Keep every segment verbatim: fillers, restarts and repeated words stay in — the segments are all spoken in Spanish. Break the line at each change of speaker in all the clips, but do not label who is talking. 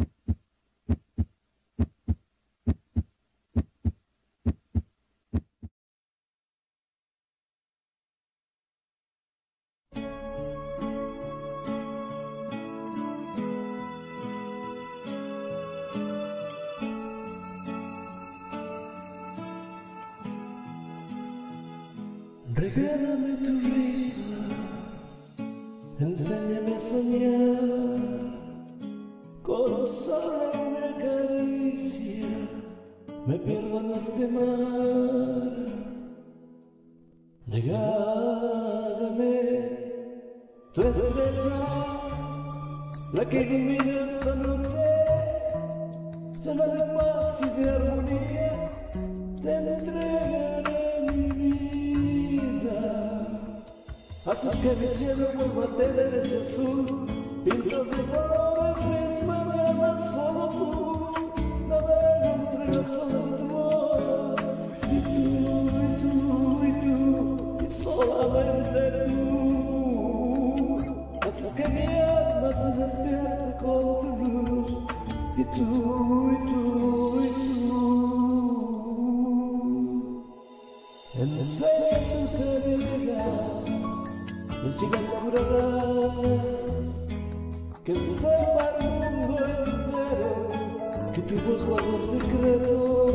Regálame tu risa, enséñame a soñar, con solo una caricia me pierdo en este mar. Regálame tu estrella, la que ilumina esta noche, llena de paz y de armonía, te entregaré mi vida. Haces que mi cielo vuelva a tener ese azul, pintas de colores mis mañanas, solo tú, navego entre las olas de tu voz, y tú, y tú, y tú, y solamente tú, haces que mi alma se despierte con tu luz, y tú, y tú, y tú, enseña tus heridas, y sigas curarás, que sepa el mundo entero que tu voz guarda un secreto.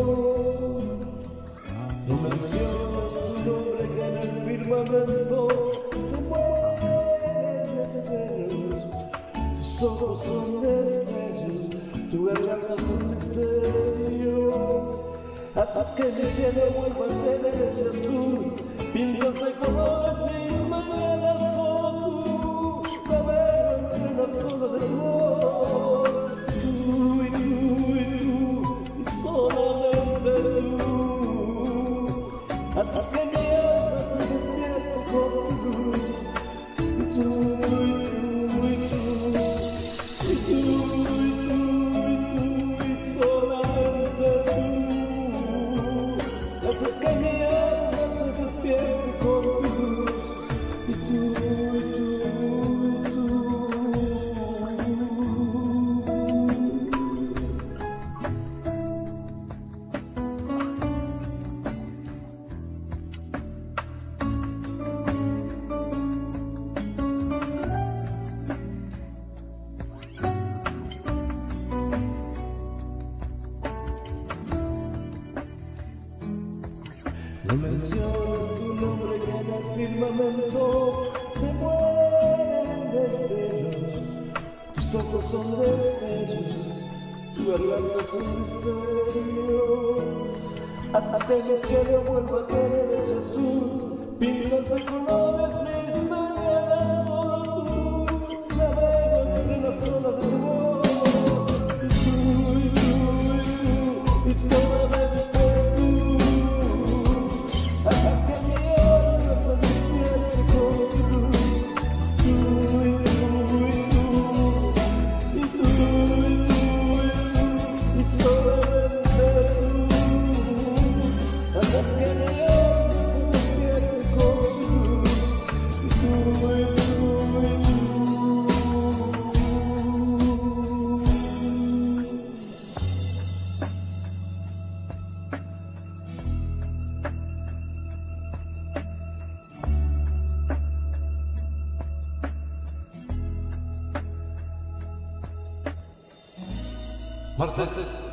No mencionas tu nombre que en el firmamento se mueren de celos, tus ojos son destellos, tu garganta es un misterio. Haces que mi cielo vuelva a tener ese azul, pintas de colores mis mañanas, solo tú, navego entre las olas de tu voz, tú y tú y tú, y solamente tú, haces que mi alma se despierte con tu luz, y tú y tú y tú, y tú y tú y tú, y solamente tú, haces que mi alma se despierte con tu luz, y tú, y tú, y tú. No mencionas tu nombre que en el firmamento se mueren de celos, tus ojos son destellos, tu garganta es un misterio. Haces que mi cielo vuelva a tener ese azul, pintas de colores mis mañanas, solo tú, navego entre las olas de tu voz, y tú, y tú, y tú, y solamente tú, haces que mi alma se despierte con tu luz, tú y tú y tú, y tú y tú y tú, y solamente tú, haces que mi alma se despierte con tu luz, y tú y tú y tú.
Marcel.